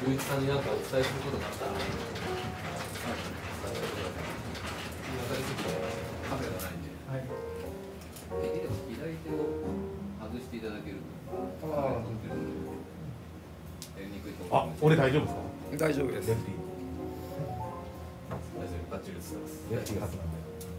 龍一さんに何かお伝えすることがあったら、カメラがないんで、はい、左手を外していただけると、 あ、俺大丈夫ですか？ 大丈夫です。 大丈夫、バッチリ映ってます。 レフティー発なんで。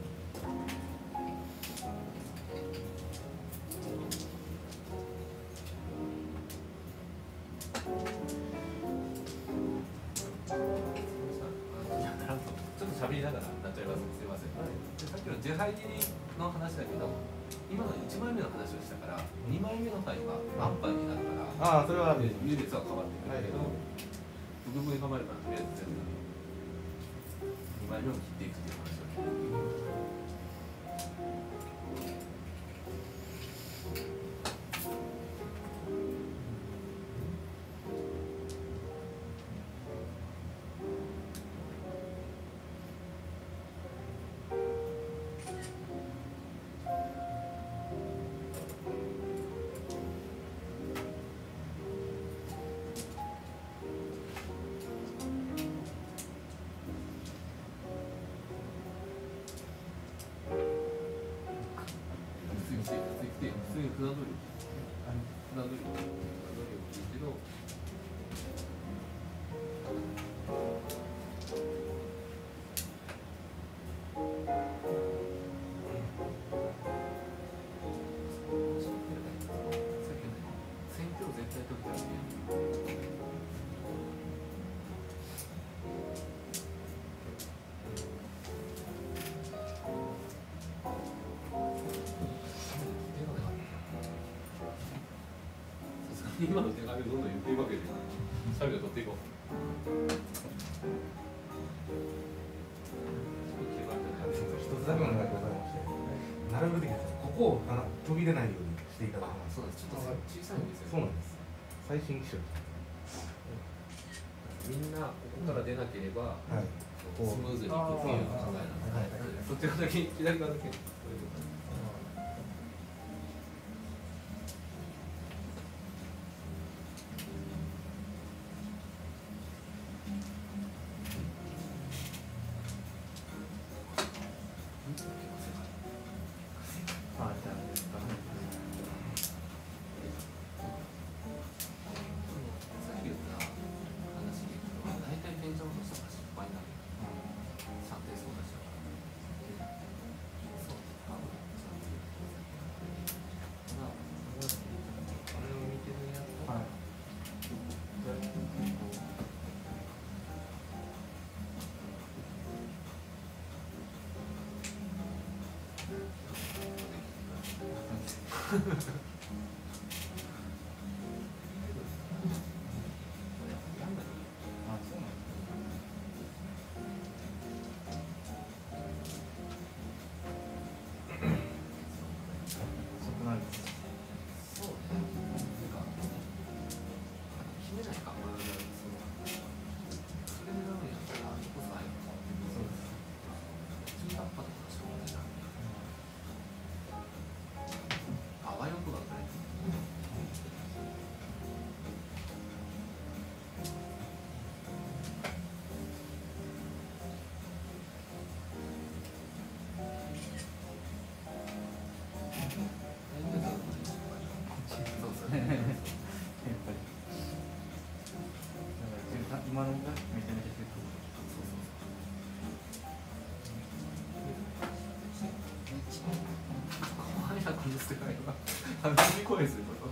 喋りながらなっちゃいます。すみません。さっきの自敗切りの話だけど、今の1枚目の話をしたから、2枚目の回はアンパンになるから、 それは優劣は変わってくるけど、部分に構えるからとりあえず全部2枚目を切っていくっていう話を聞いて。今の手紙をどんどん言っていくわけで、作業を取っていこう。 一つだけお願いございまして、なるべくここを飛び出ないようにしていただきます。 そうです。ちょっと小さいんですよ。 そうなんです。最新機種。 みんなここから出なければ、スムーズにいくっていう考えなんです。そっち側だけ、左側だけ。 今のがめちゃめちゃ早く見せてないわ。初め声すること。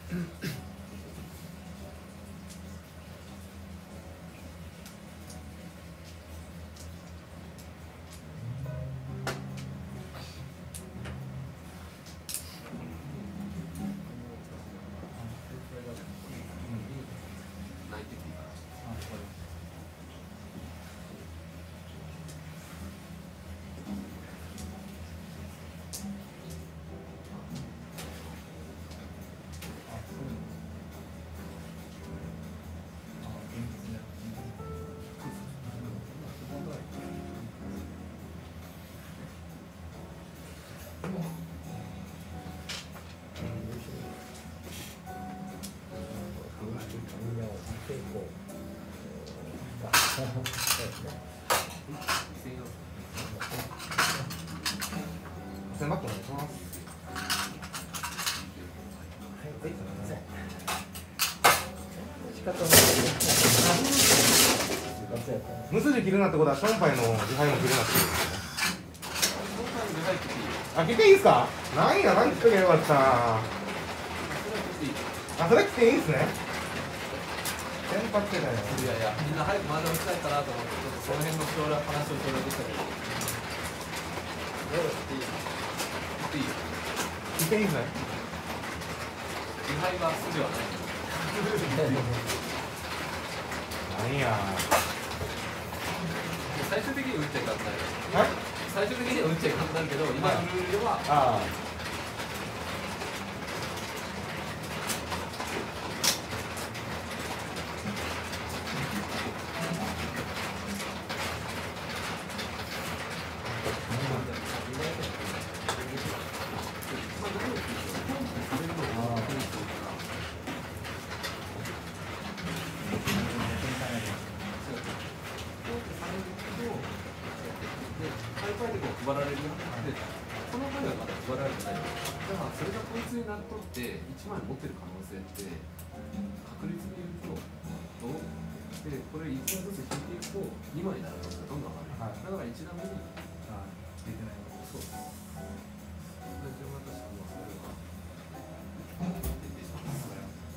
千バットお願いします。無筋切るなってことは、ションパイの自敗も切るなってこと。あ、切っていいですか。なんや、何切っときゃよかった。あ、それ切っていいですね。先発世代。 いやいや、みんな早くマージャンしたいかなと思って、ちょっとその辺の話を省略したけど。いい。 切っていいですね。 自敗は筋はない。 なんや。 最終的に打っちゃいかんない。 はい。 最終的には打っちゃいかんないけど、今のルールでは。 ああ。 配られるようになって、この場合はまだ配られてない。だからそれがこいつになっとって1枚持ってる可能性って確率で言うとどうでこれ1枚ずつ引いていくと2枚になる可能性がどんどん上がる。だから1段目に出てないの。そう。じゃあまたそれは出てしまいます。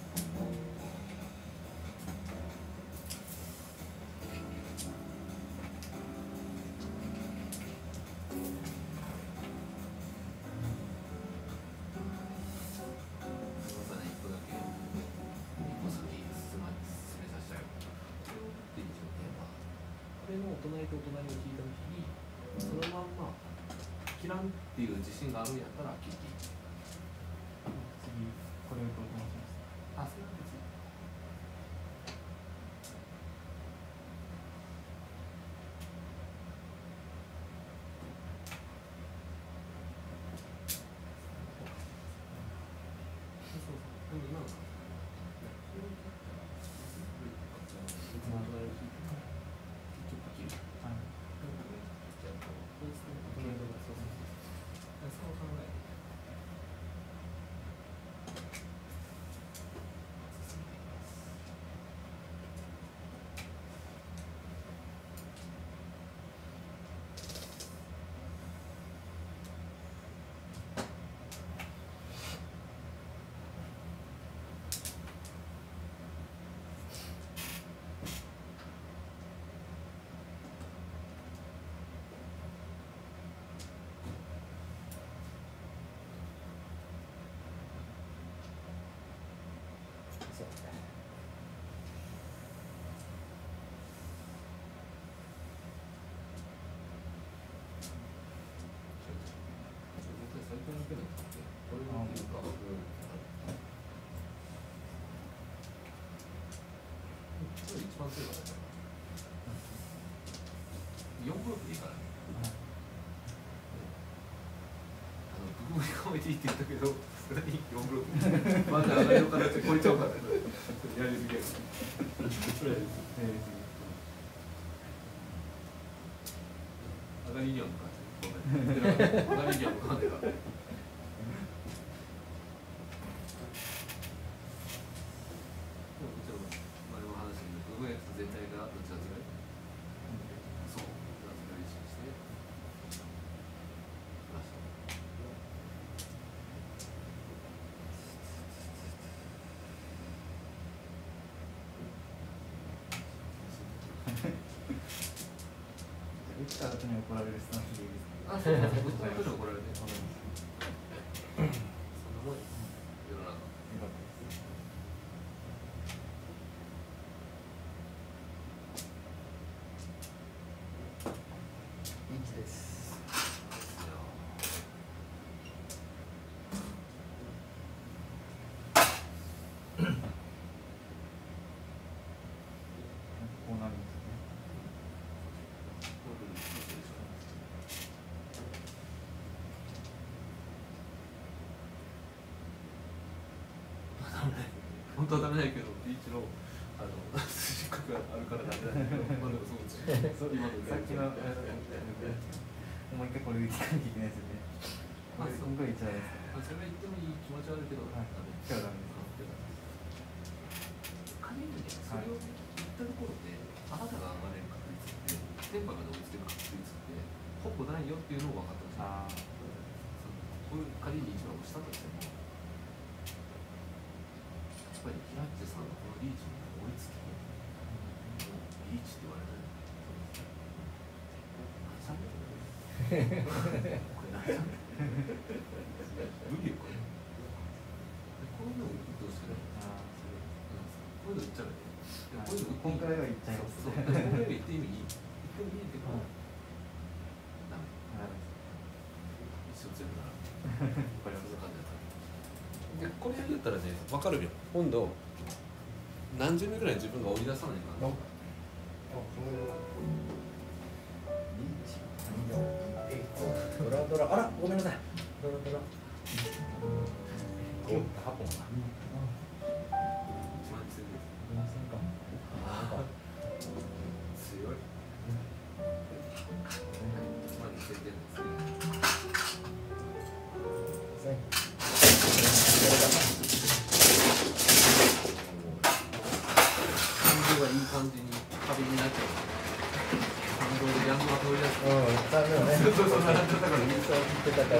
お隣とお隣を聞いたときに、そのまんま切らんっていう自信があるんやったら切っていい。 次、これをと申します。 あ、それは別に。そうそう。でもなんか、その隣を聞いて、ちょっと切る。そう考える。一番強いからね。4ブロックでいいからね。僕も2個目でいいって言ったけど、それに4ブロック。まだ上がりの形超えちゃうからね。やりすぎやから。上がりには向かってる。上がりには向かんでから。全体がどちらずらいそう、どちらずらい意識して出した。 た後に怒られるスタンスでいいですか？ あ、そうそうそう、僕は怒られて。そんなもんです。世の中。 よかったです。 1です。 こうなるんですね。 本当はダメないけど、リーチの筋角があるからダメだけど、まあでもそうですね。今のさっきのもう一回これ聞かなきゃいけないですよね。これ今回言っちゃうんですか？ それは言ってもいい気持ちはあるけど、 はいダメ。 今日はダメです。 仮にね、それを言ったところで、あなたが上がれる確率って、電波が乗りつける確率って、ほぼないよっていうのを分かってほしい。こういう仮に一番押したとしても、やっぱり平地さんのこのリーチに追いつき、もうリーチって言われない。何さんでこれ何さんで無理よ、これ。こういうのをどうしてるの？こういうの言っちゃうよね。こういうの今回は言っちゃいます。 そう、これ言って意味いい。言ってもいいけど、ダメ。一生強くなら。これはそんな感じだった。で、これ言ったらね、分かるよ。今度、何十名ぐらい自分が追い出さないかな。 ドラドラ、あら、ごめんなさい。ドラドラ。 8本一番強いです。強い。まあ、2000点です感情がいい感じに壁になっちゃう。感動でギャングが通り出す。 ダメよね。 そう、並んでたから。 言ってたから。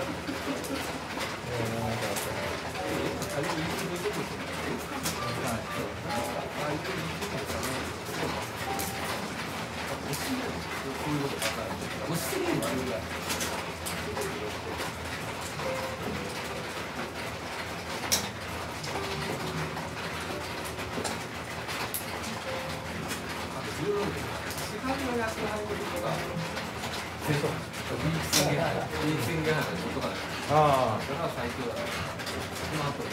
あれいいことですよね。ああいう押し入れこういうことだから押しすぎるのはよくない。あと重要なのが市販の役配のことがビーチ宣言杯のことがあそれは最強だ。その後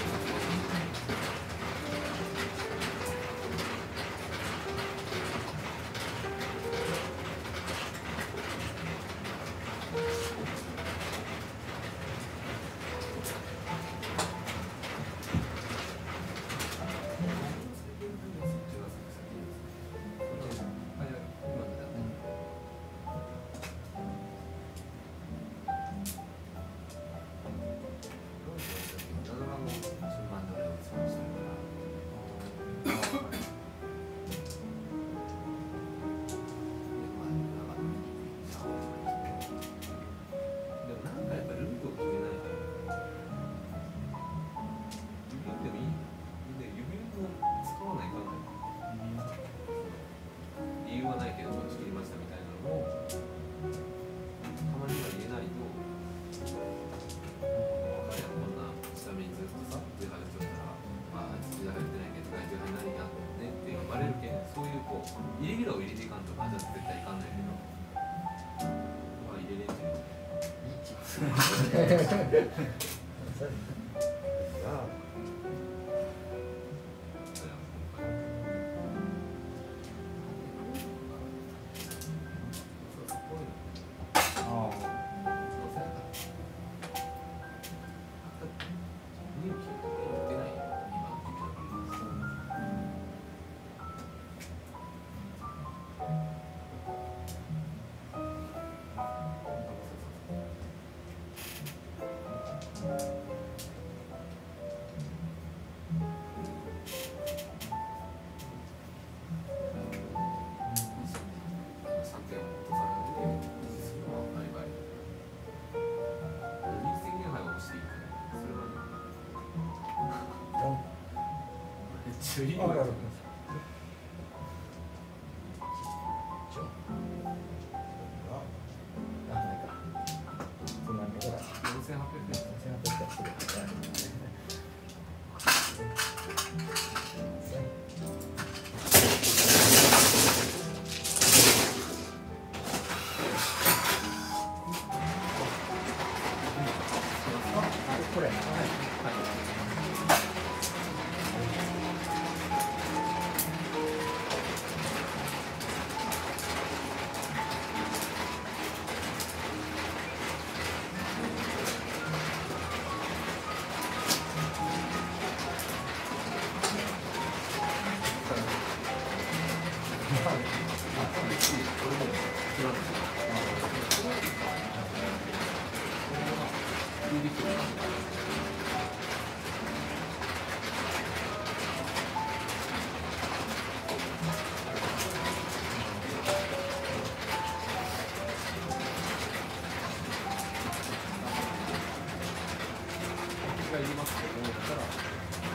入れるを入れていかんとかじゃ絶対いかんないけど、まあ入れれんじゃん。 作らないと。それはできる。がいりますと思ったら。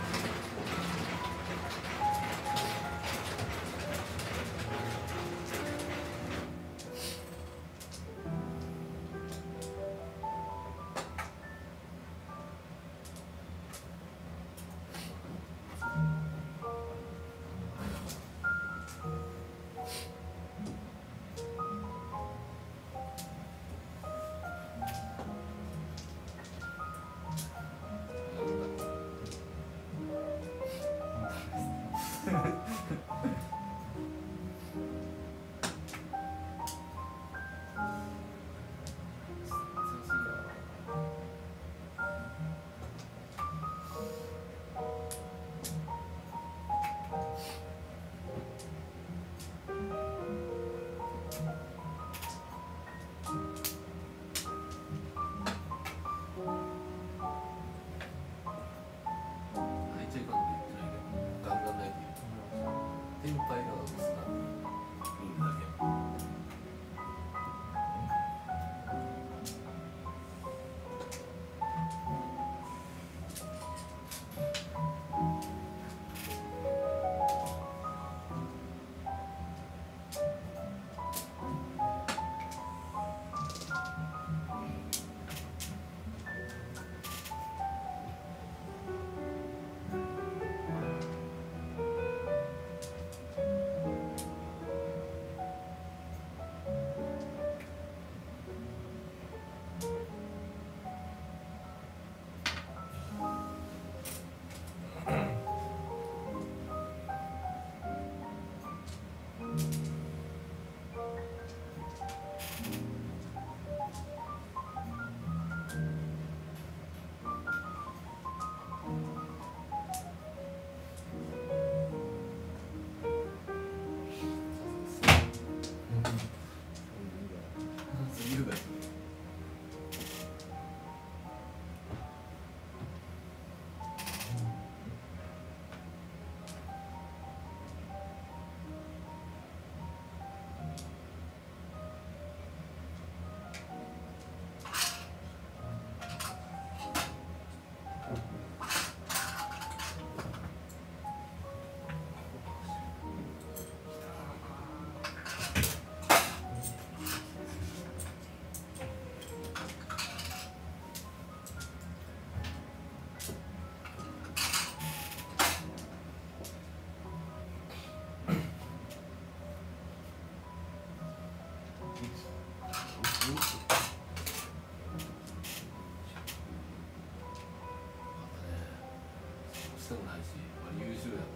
してもないし、優秀や。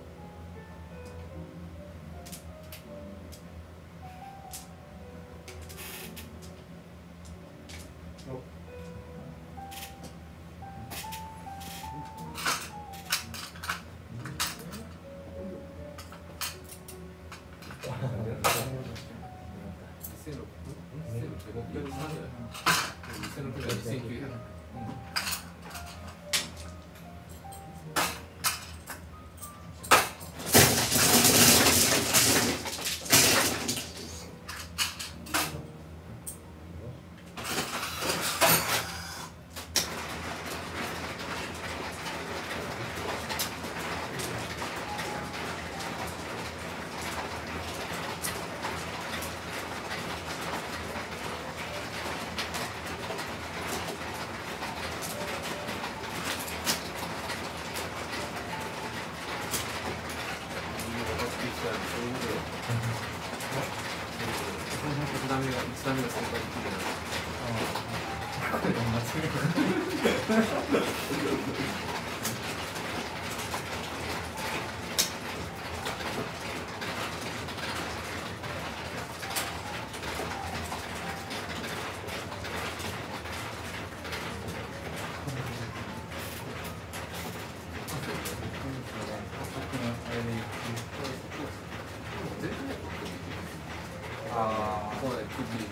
ああ、 こうね、首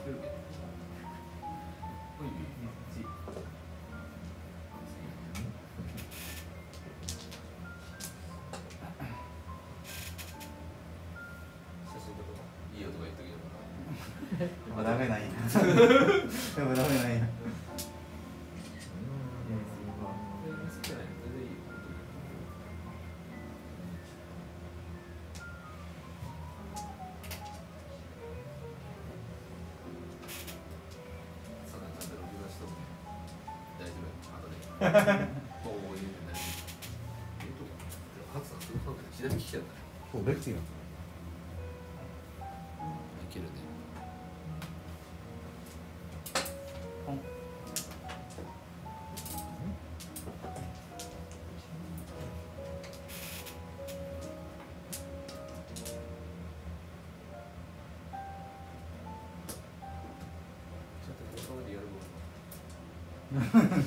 ってるけど。いいよとか言っときながら。 でもダメなんや。でもダメなんや。 こういうね、ハツさんすごい左利きやったね。 そうですよ。 いけるね。ちょっとここまでやるもん。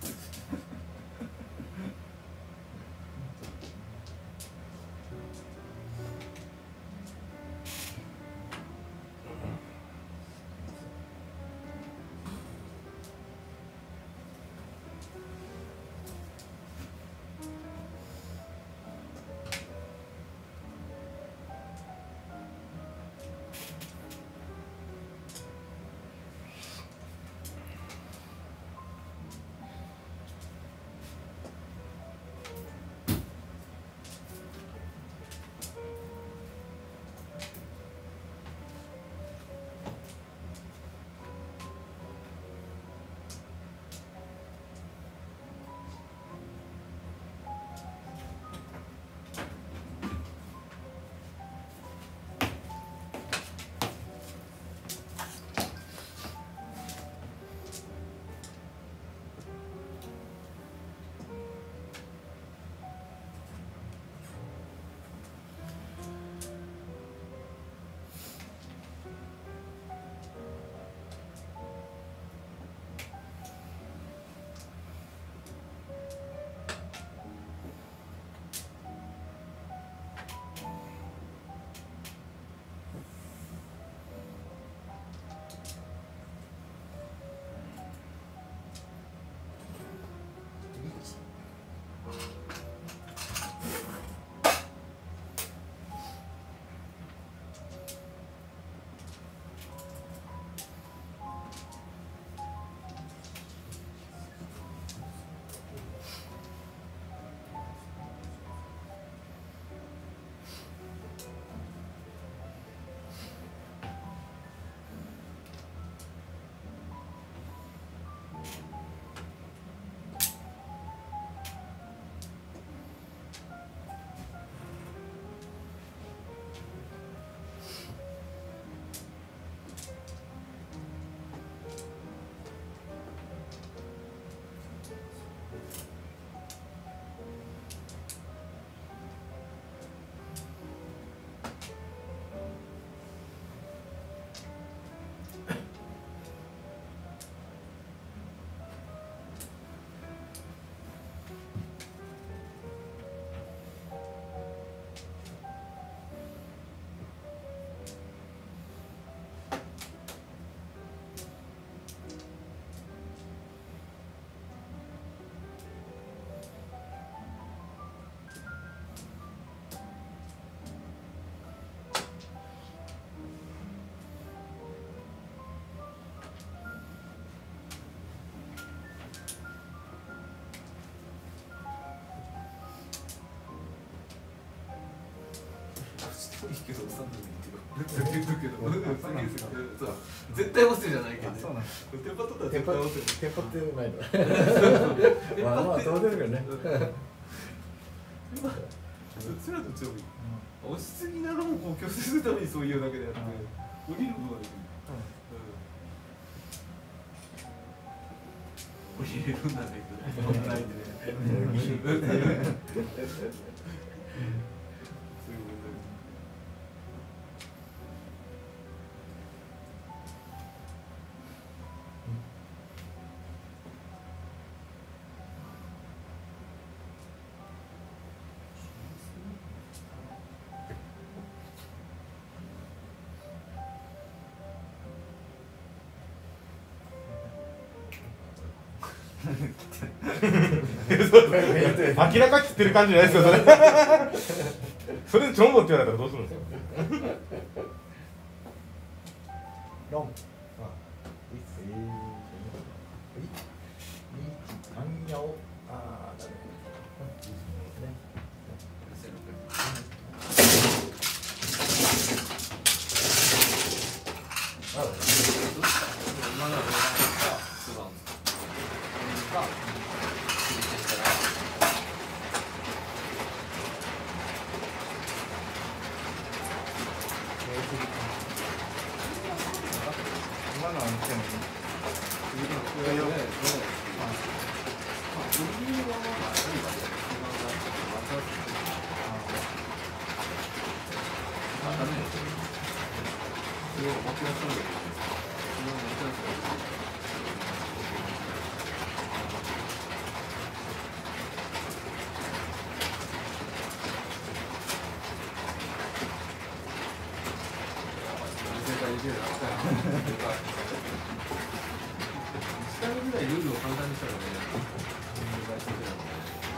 いいけど、スタンドでいいけど。絶対オセじゃないけど。 そうなんです。 テンパ取ったら絶対オセ。 テンパってないの。まあまあ当然だけどね。 どちらどっちでもいい。押しすぎなのもこう強制するためにそういうだけであって、降りる分はできる。降りれるんだね。ないんでね。 明らか切ってる感じじゃないですか、それ。それでチョンボって言われたらどうするんですか。 ロン。タンヤオ。ああ、ダメ。 今のは素顔か今のは見てもいい。 下ぐらいルールを簡単にしたらね、お願いするけどね。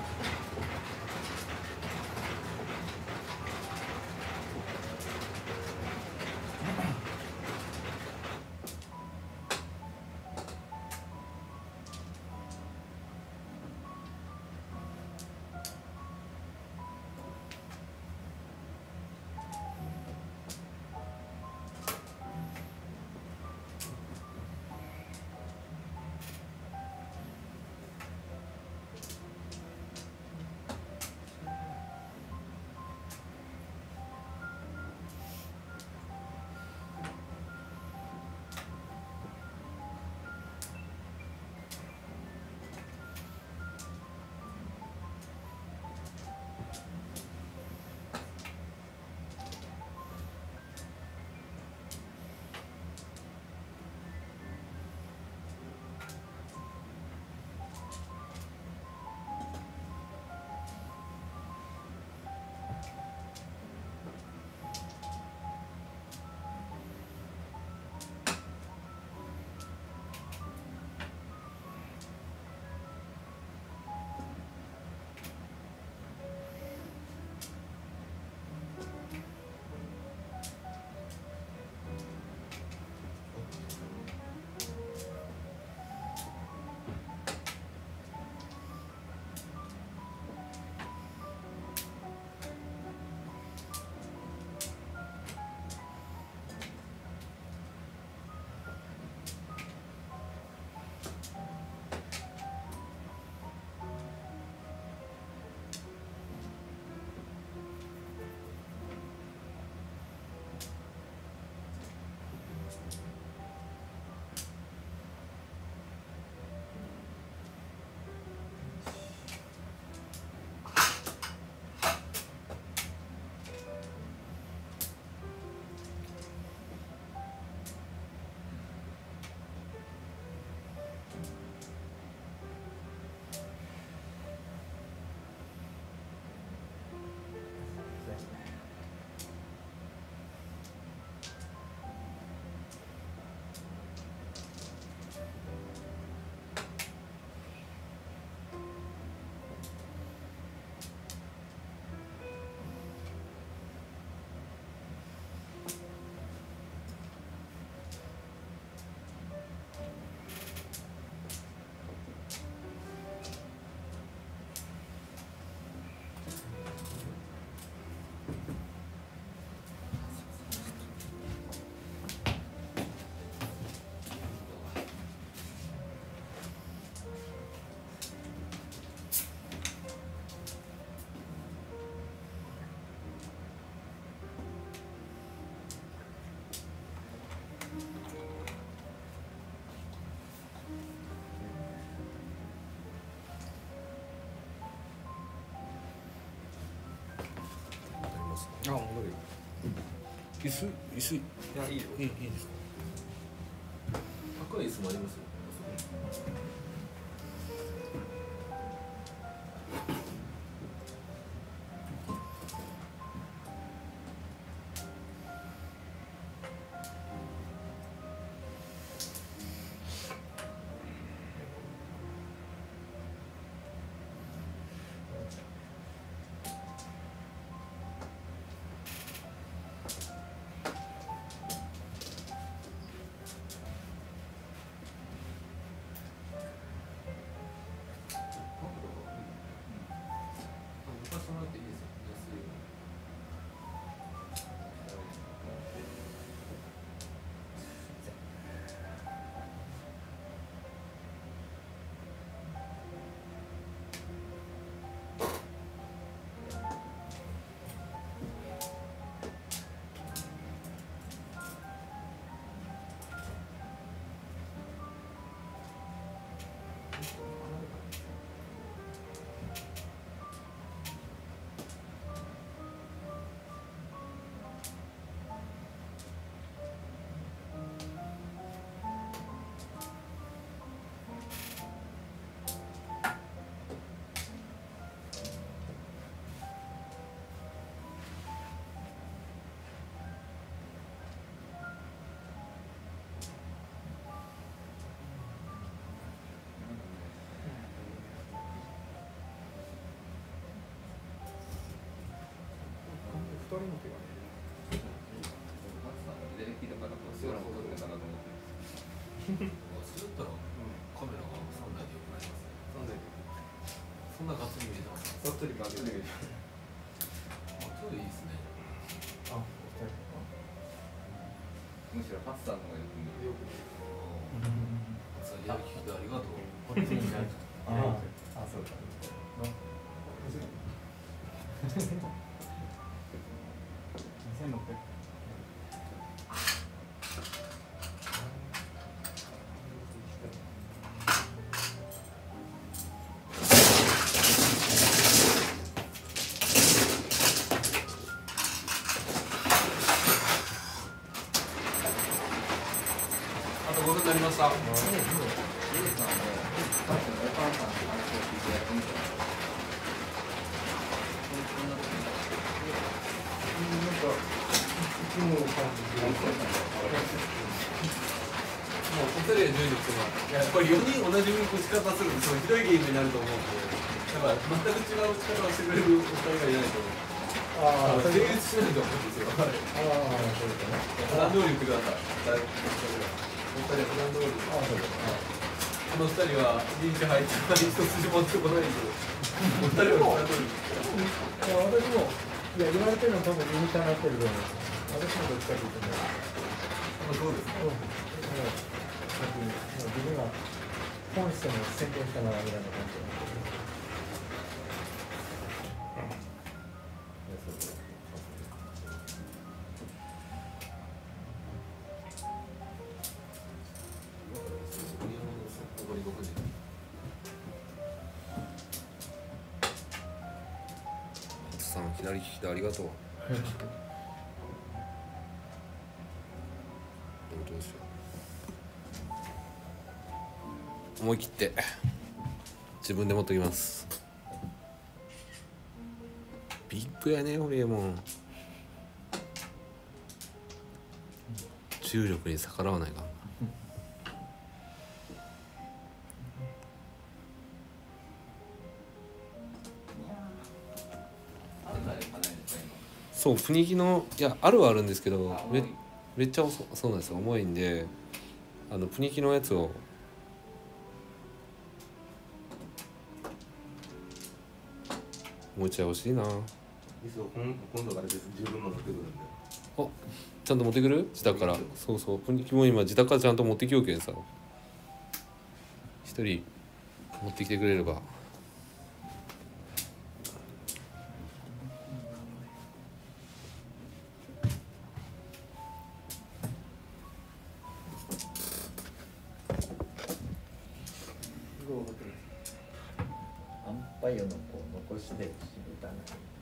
あ、戻る。椅子いや、いいよ。 いいですか。 高い椅子もありますよ。 二人の手がね。 出てきたからこうそういうのも撮るのかなと思ってそれだったらカメラが3台でよくなりますね。そんなガッツリ見えてます。 さっとり感じで。 ちょうどいいですね。 あ、お二人。 むしろハツさんの方がよく見える。それやる気でありがとう。 こっちになる。 あ、そうだ。 2600。 あと5分になりました。 リエさんも、お母さんの話を聞いてやってみたら。 なんか、いつもの感じで。 もうホテルで10人ってやっぱり4人同じ打ち方するとそのひどいゲームになると思うんで、だから全く違う打ち方をしてくれるお二人がいないと成立しないと思うんですよ。 そうですね。 普段通り言ってください。お二人は普段通り。 そうですね。 この二人はリーチ入ってない一筋もってこないんで、お二人は普段通り。 私も、いや、言われてるの多分理にかなってると思う。私もどっちかというとね。 そうですね。 自分は本質の宣言したならぐらいの感じで。 残り6時。さん左利きでありがとう。どうしよう。思い切って自分で持ってきます。ビッグやねホリエモン。重力に逆らわないか。そう雰囲気のいやあるはあるんですけどめっちゃそうなんですよ。重いんでプニキのやつをもう一回欲しいな。 今度から自分の持ってくるんで。 あちゃんと持ってくる自宅から。そうそうプニキも今自宅からちゃんと持ってきようけんさ一人持ってきてくれれば。 アンパイアのこう残しで打たない。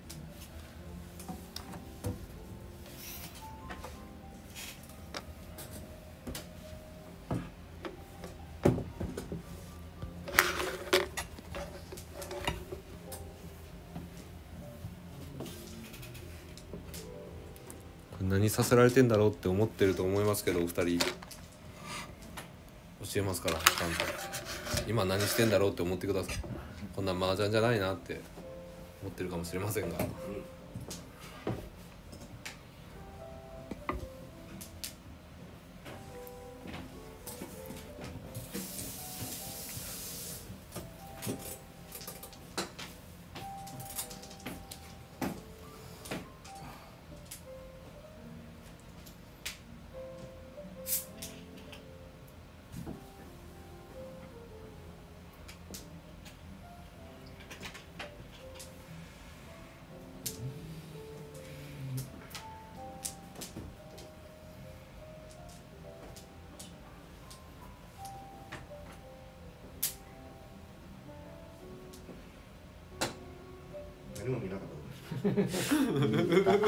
何させられてんだろうって思ってると思いますけどお二人教えますからちゃんと今何してんだろうって思ってください。こんな麻雀じゃないなって思ってるかもしれませんが、 何も見なかった。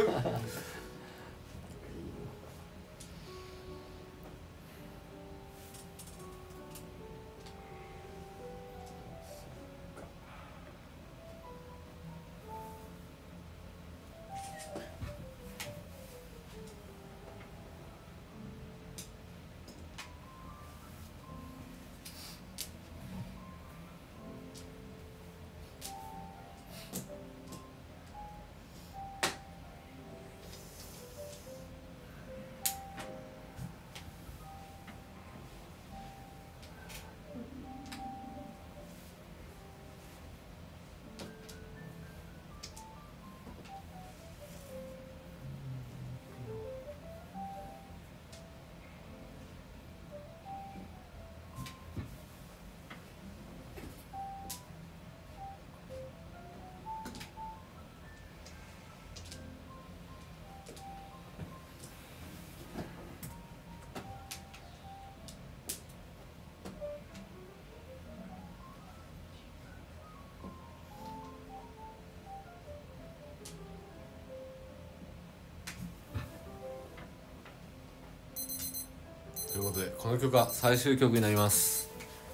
ということでこの曲が最終曲になります。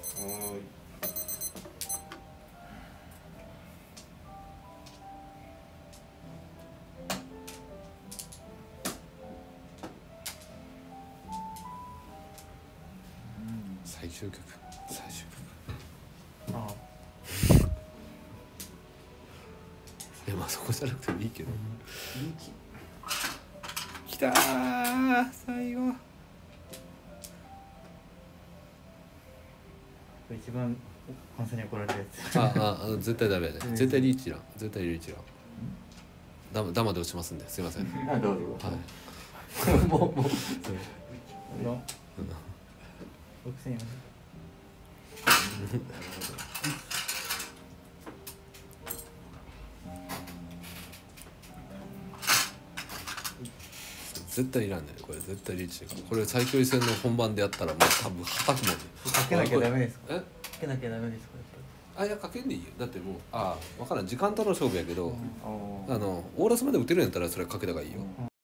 最終曲あいやまあそこじゃなくてもいいけど、きたー最後。 一番本さんに怒られるやつ。 絶対ダメやね。絶対リーチらん。絶対リーチらん。ダマで落ちますんですいません。 あどうぞ。 はい。 もうそう。6000円。 絶対いらんねこれ。絶対リーチ。これ最強位戦の本番でやったらもう多分はたくもんね。 かけなきゃダメですか。 え？ かけなきゃダメですか。 いやかけんでいいよ。だってもう分からん時間との勝負やけど、 うん、 オーラスまで打てるんやったらそれかけた方がいいよ。